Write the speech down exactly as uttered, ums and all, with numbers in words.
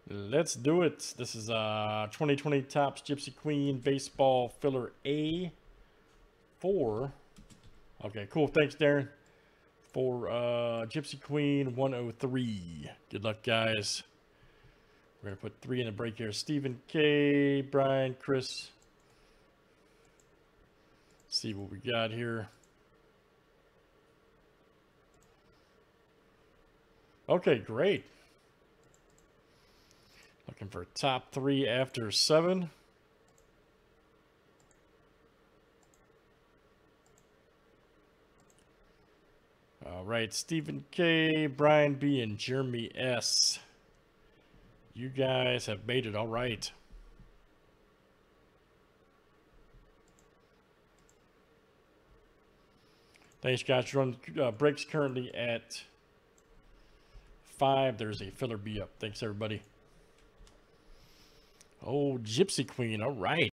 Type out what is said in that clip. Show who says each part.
Speaker 1: Let's do it. This is uh twenty twenty Topps Gypsy Queen Baseball Filler A four. Okay, cool. Thanks, Darren. For uh, Gypsy Queen one oh three. Good luck, guys. We're going to put three in the break here. Stephen K, Brian, Chris. See what we got here. Okay, great. Looking for top three after seven. All right, Stephen K, Brian B, and Jeremy S. You guys have made it all right. Thanks, guys. Run uh, breaks currently at five. There's a filler B up. Thanks, everybody. Oh, Gypsy Queen. All right.